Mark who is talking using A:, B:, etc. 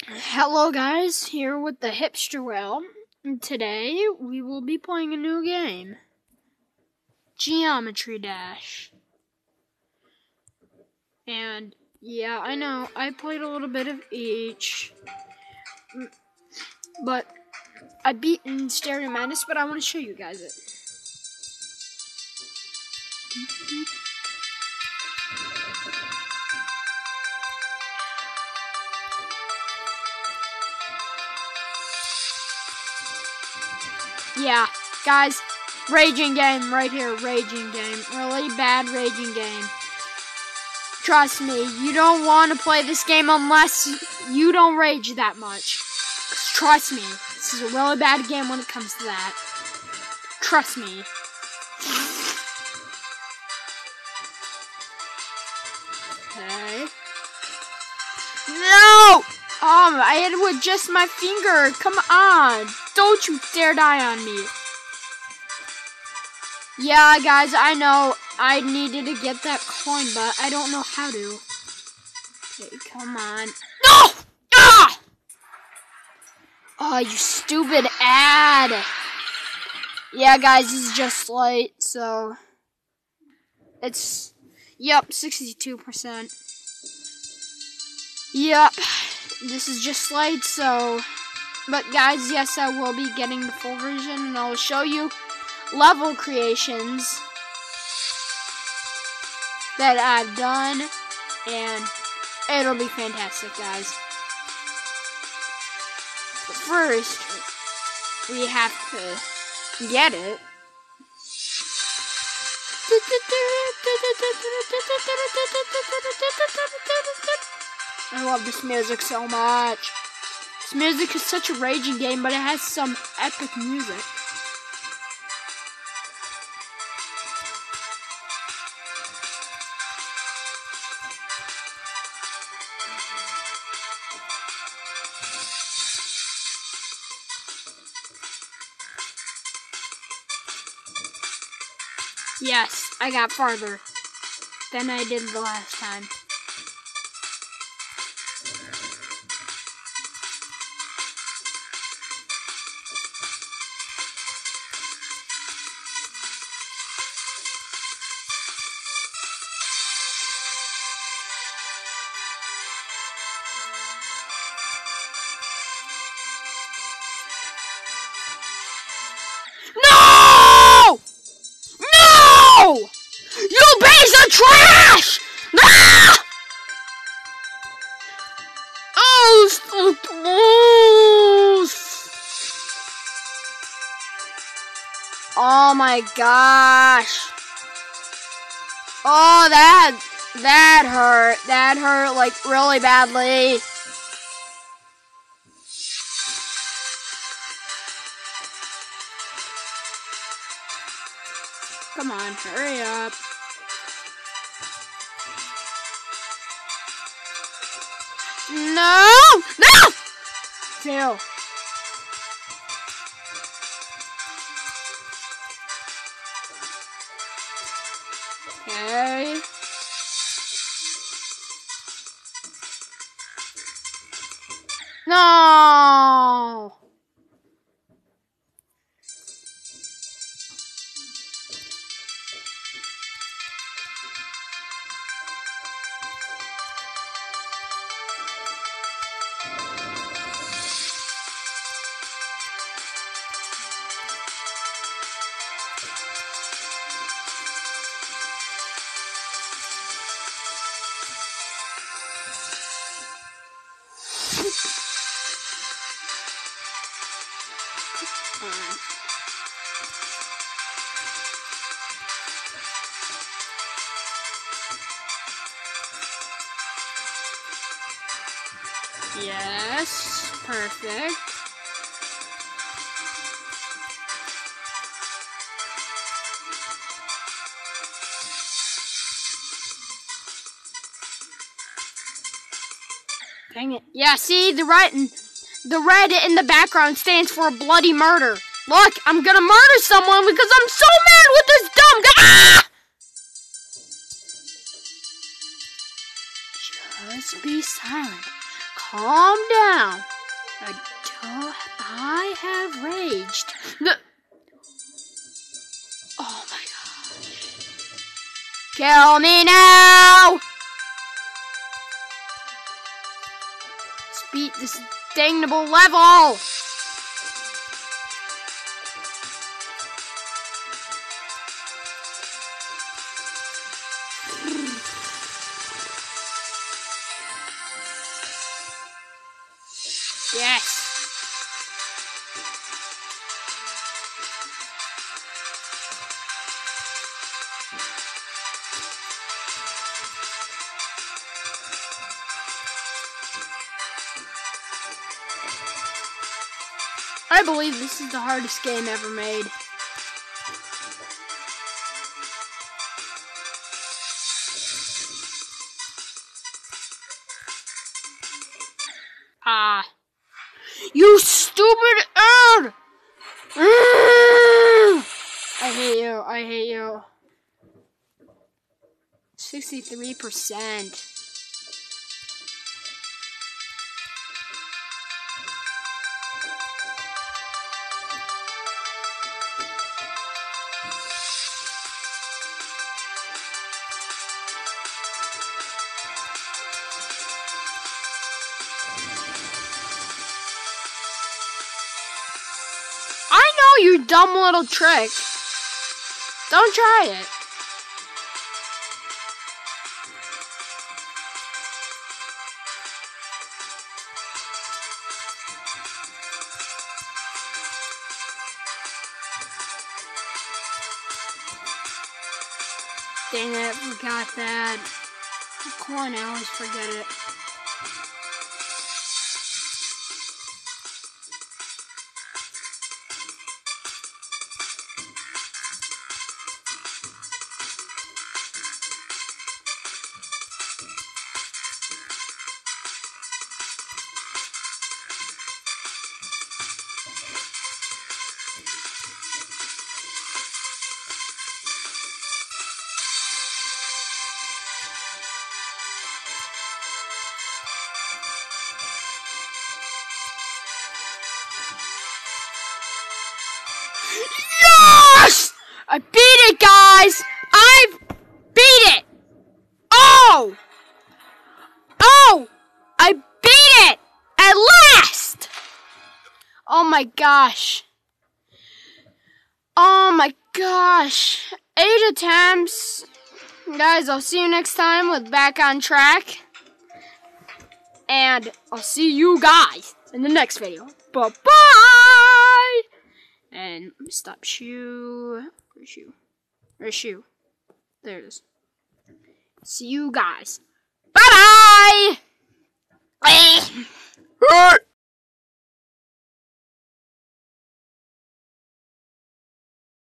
A: Hello guys, here with the Hipster Well. Today we will be playing a new game. Geometry Dash. And yeah, I know, I played a little bit of each. But I beaten Stereo Madness, but I want to show you guys it. Yeah, guys, raging game right here, raging game. Really bad raging game. Trust me, you don't want to play this game unless you don't rage that much. 'Cause trust me, this is a really bad game when it comes to that. Trust me. Okay. No! I hit it with just my finger. Come on. Don't you dare die on me. Yeah, guys, I know I needed to get that coin, but I don't know how to. Okay, come on. No! Ah! Oh, you stupid ad. Yeah, guys, this is just light, so it's, yep, 62%. Yep, this is just light, so, but guys, yes, I will be getting the full version, and I'll show you level creations that I've done, and it'll be fantastic, guys. But first, we have to get it. I love this music so much. This music is such a raging game, but it has some epic music. Yes, I got farther than I did the last time. No! No! You piece of trash! Ah! Oh, so close! Oh my gosh! Oh, that hurt. That hurt like really badly. Come on, hurry up. No! No! Fail. Okay. No! Yes, perfect. Dang it. Yeah, see, the red in the background stands for a bloody murder. Look, I'm gonna murder someone because I'm so mad with this dumb guy. Ah! Just be silent. calm down. I have raged. Oh my gosh. Kill me now! Let's beat this damnable level! Yes! I believe this is the hardest game ever made. You stupid bird! I hate you. I hate you. 63%. I know you dumb little trick. Don't try it. Dang it, forgot that. Coin, I always forget it. Yes! I beat it, guys! I've beat it! Oh! Oh! I beat it! At last! Oh my gosh. Oh my gosh. 8 attempts. Guys, I'll see you next time with Back on Track. And I'll see you guys in the next video. Bye-bye! And stop shoe. Where's shoe? Where's shoe? There it is. See you guys. Bye-bye!